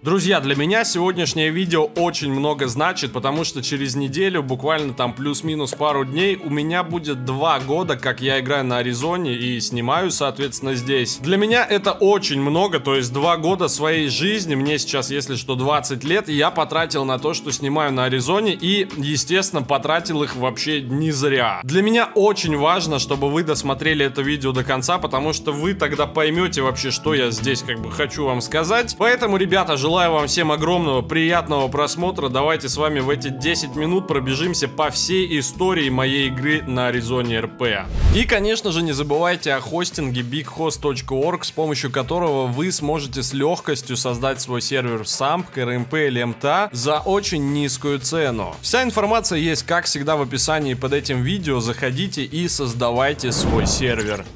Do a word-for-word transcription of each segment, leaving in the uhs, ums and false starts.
Друзья, для меня сегодняшнее видео очень много значит, потому что через неделю, буквально там плюс-минус пару дней, у меня будет два года, как я играю на Аризоне и снимаю, соответственно, здесь. Для меня это очень много, то есть два года своей жизни, мне сейчас, если что, двадцать лет, я потратил на то, что снимаю на Аризоне, и, естественно, потратил их вообще не зря. Для меня очень важно, чтобы вы досмотрели это видео до конца, потому что вы тогда поймете вообще, что я здесь как бы хочу вам сказать. Поэтому, ребята, желаю Желаю вам всем огромного приятного просмотра. Давайте с вами в эти десять минут пробежимся по всей истории моей игры на Аризоне эр пи. И, конечно же, не забывайте о хостинге биг хост точка орг, с помощью которого вы сможете с легкостью создать свой сервер в самп, ка эр эм пэ или эм тэ а за очень низкую цену. Вся информация есть, как всегда, в описании под этим видео. Заходите и создавайте свой сервер.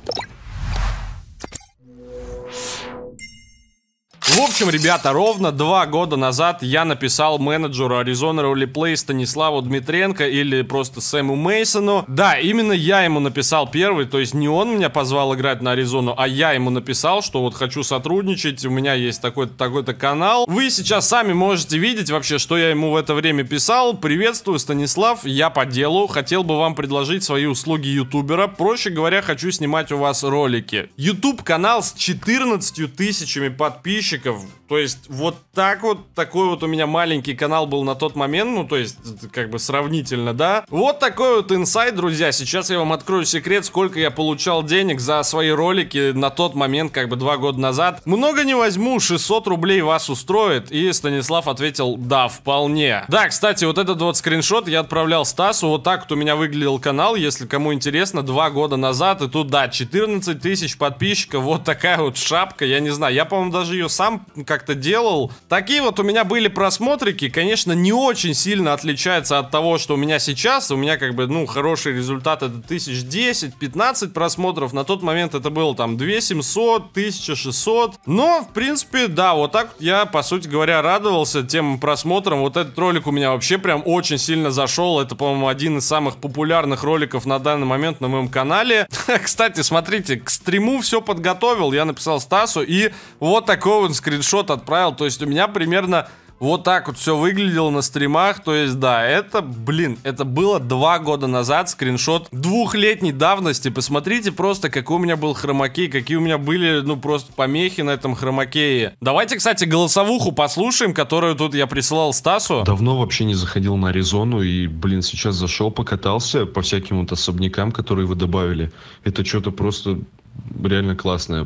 В общем, ребята, ровно два года назад я написал менеджеру Arizona Roleplay Станиславу Дмитренко или просто Сэму Мейсону. Да, именно я ему написал первый, то есть не он меня позвал играть на Аризону, а я ему написал, что вот хочу сотрудничать, у меня есть такой-то такой-то канал. Вы сейчас сами можете видеть вообще, что я ему в это время писал. Приветствую, Станислав, я по делу, хотел бы вам предложить свои услуги ютубера. Проще говоря, хочу снимать у вас ролики. YouTube канал с четырнадцатью тысячами подписчиков. То есть вот так вот, такой вот у меня маленький канал был на тот момент, ну то есть как бы сравнительно, да. Вот такой вот инсайт, друзья. Сейчас я вам открою секрет, сколько я получал денег за свои ролики на тот момент, как бы два года назад. Много не возьму, шестьсот рублей вас устроит? И Станислав ответил: да, вполне. Да, кстати, вот этот вот скриншот я отправлял Стасу. Вот так вот у меня выглядел канал, если кому интересно, два года назад. И тут, да, четырнадцать тысяч подписчиков, вот такая вот шапка, я не знаю, я, по-моему, даже ее сам как-то делал. Такие вот у меня были просмотрики, конечно, не очень сильно отличаются от того, что у меня сейчас. У меня как бы, ну, хороший результат, это тысяч десять-пятнадцать просмотров. На тот момент это было там две тысячи семьсот, тысяча шестьсот. Но, в принципе, да, вот так я, по сути говоря, радовался тем просмотрам. Вот этот ролик у меня вообще прям очень сильно зашел. Это, по-моему, один из самых популярных роликов на данный момент на моем канале. Кстати, смотрите, к стриму все подготовил. Я написал Стасу, и вот такой вот скриншот отправил. То есть у меня примерно вот так вот все выглядело на стримах. То есть да, это, блин, это было два года назад. Скриншот двухлетней давности. Посмотрите просто, какой у меня был хромакей, какие у меня были, ну, просто помехи на этом хромакее. Давайте, кстати, голосовуху послушаем, которую тут я присылал Стасу. Давно вообще не заходил на Аризону и, блин, сейчас зашел, покатался по всяким вот особнякам, которые вы добавили. Это что-то просто реально классное.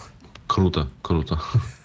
Круто, круто.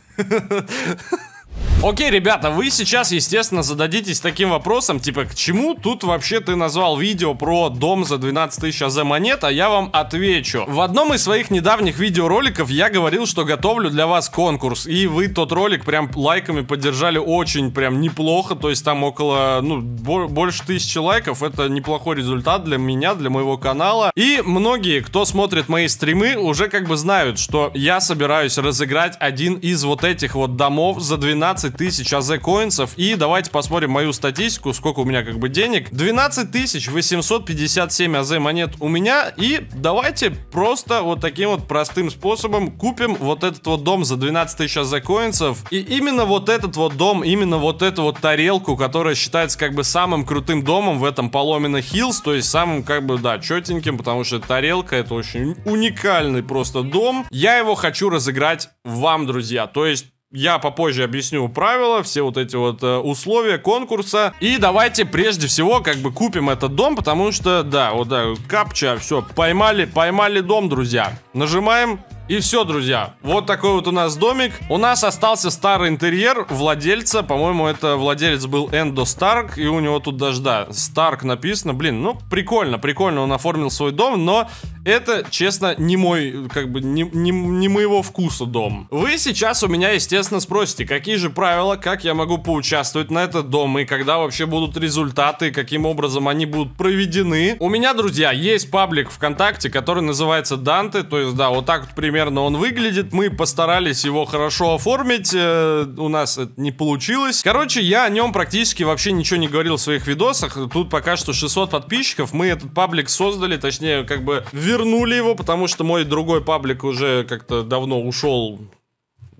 Окей, ребята, вы сейчас, естественно, зададитесь таким вопросом, типа, к чему тут вообще ты назвал видео про дом за двенадцать тысяч эй зэ монет, а я вам отвечу. В одном из своих недавних видеороликов я говорил, что готовлю для вас конкурс, и вы тот ролик прям лайками поддержали очень прям неплохо, то есть там около, ну, больше тысячи лайков, это неплохой результат для меня, для моего канала. И многие, кто смотрит мои стримы, уже как бы знают, что я собираюсь разыграть один из вот этих вот домов за двенадцать тысяч эй зэ коинсов. И давайте посмотрим мою статистику, сколько у меня как бы денег. двенадцать тысяч восемьсот пятьдесят семь эй зэ монет у меня. И давайте просто вот таким вот простым способом купим вот этот вот дом за двенадцать тысяч эй зэ коинсов. И именно вот этот вот дом, именно вот эту вот тарелку, которая считается как бы самым крутым домом в этом Palomino Hills, то есть самым как бы, да, четеньким, потому что тарелка — это очень уникальный просто дом. Я его хочу разыграть вам, друзья. То есть я попозже объясню правила, все вот эти вот э, условия конкурса. И давайте прежде всего как бы купим этот дом, потому что, да, вот да, капча, все, поймали, поймали дом, друзья. Нажимаем. И все, друзья, вот такой вот у нас домик. У нас остался старый интерьер владельца. По-моему, это владелец был Эндо Старк. И у него тут даже, да, Старк написано. Блин, ну, прикольно, прикольно он оформил свой дом. Но это, честно, не мой, как бы, не, не, не моего вкуса дом. Вы сейчас у меня, естественно, спросите, какие же правила, как я могу поучаствовать на этот дом, и когда вообще будут результаты, каким образом они будут проведены. У меня, друзья, есть паблик ВКонтакте, который называется Данте. То есть, да, вот так вот примерно примерно он выглядит. Мы постарались его хорошо оформить, э, у нас это не получилось. Короче, я о нем практически вообще ничего не говорил в своих видосах. Тут пока что шестьсот подписчиков. Мы этот паблик создали, точнее, как бы вернули его, потому что мой другой паблик уже как-то давно ушел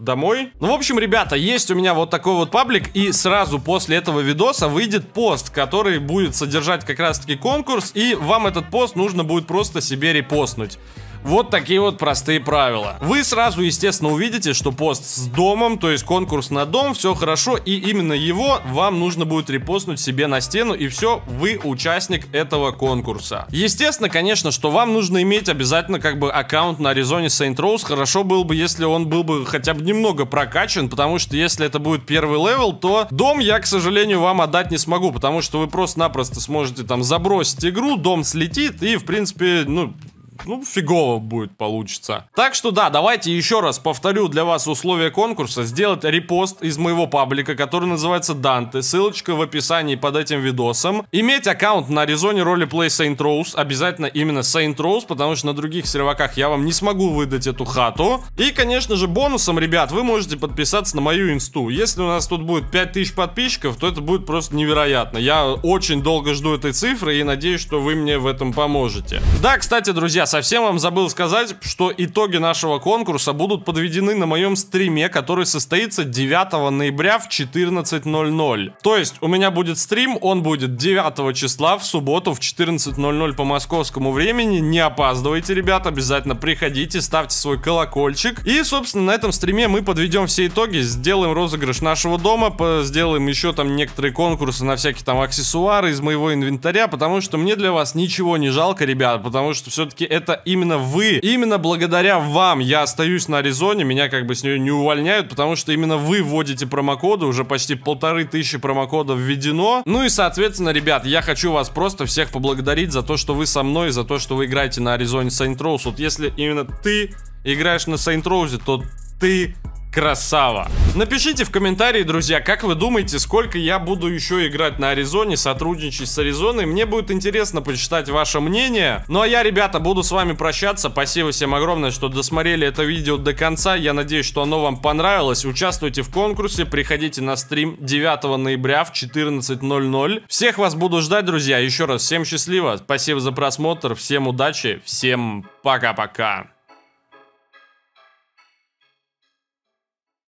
домой. Ну, в общем, ребята, есть у меня вот такой вот паблик, и сразу после этого видоса выйдет пост, который будет содержать как раз-таки конкурс, и вам этот пост нужно будет просто себе репостнуть. Вот такие вот простые правила. Вы сразу, естественно, увидите, что пост с домом, то есть конкурс на дом, все хорошо, и именно его вам нужно будет репостнуть себе на стену, и все, вы участник этого конкурса. Естественно, конечно, что вам нужно иметь обязательно как бы аккаунт на Arizona Saint Rose. Хорошо было бы, если он был бы хотя бы немного прокачан, потому что если это будет первый левел, то дом я, к сожалению, вам отдать не смогу, потому что вы просто-напросто сможете там забросить игру, дом слетит, и, в принципе, ну... Ну, фигово будет получится. Так что да, давайте еще раз повторю для вас условия конкурса. Сделать репост из моего паблика, который называется Данте. Ссылочка в описании под этим видосом. Иметь аккаунт на Arizona Roleplay Saint Rose. Обязательно именно Saint Rose, потому что на других серваках я вам не смогу выдать эту хату. И, конечно же, бонусом, ребят, вы можете подписаться на мою инсту. Если у нас тут будет пять тысяч подписчиков, то это будет просто невероятно. Я очень долго жду этой цифры и надеюсь, что вы мне в этом поможете. Да, кстати, друзья, совсем вам забыл сказать, что итоги нашего конкурса будут подведены на моем стриме, который состоится девятого ноября в четырнадцать ноль ноль. То есть у меня будет стрим, он будет девятого числа в субботу в четырнадцать ноль ноль по московскому времени. Не опаздывайте, ребят, обязательно приходите, ставьте свой колокольчик. И, собственно, на этом стриме мы подведем все итоги, сделаем розыгрыш нашего дома, сделаем еще там некоторые конкурсы на всякие там аксессуары из моего инвентаря, потому что мне для вас ничего не жалко, ребят, потому что все-таки это именно вы, именно благодаря вам я остаюсь на Аризоне, меня как бы с нее не увольняют, потому что именно вы вводите промокоды, уже почти полторы тысячи промокодов введено. Ну и, соответственно, ребят, я хочу вас просто всех поблагодарить за то, что вы со мной, за то, что вы играете на Arizona Saint Rose. Вот если именно ты играешь на Saint Rose, то ты... красава. Напишите в комментарии, друзья, как вы думаете, сколько я буду еще играть на Аризоне, сотрудничать с Аризоной. Мне будет интересно почитать ваше мнение. Ну а я, ребята, буду с вами прощаться. Спасибо всем огромное, что досмотрели это видео до конца. Я надеюсь, что оно вам понравилось. Участвуйте в конкурсе, приходите на стрим девятого ноября в четырнадцать ноль ноль. Всех вас буду ждать, друзья. Еще раз, всем счастливо. Спасибо за просмотр, всем удачи, всем пока-пока.